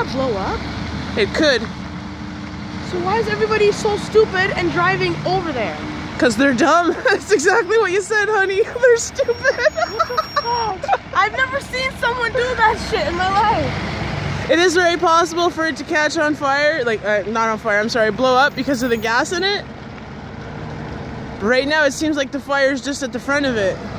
not blow up? It could. So why is everybody so stupid and driving over there? Because they're dumb. That's exactly what you said, honey. They're stupid. What the fuck? I've never seen someone do that shit in my life. It is very possible for it to catch on fire. Like, not on fire, I'm sorry, blow up because of the gas in it. Right now, it seems like the fire is just at the front of it.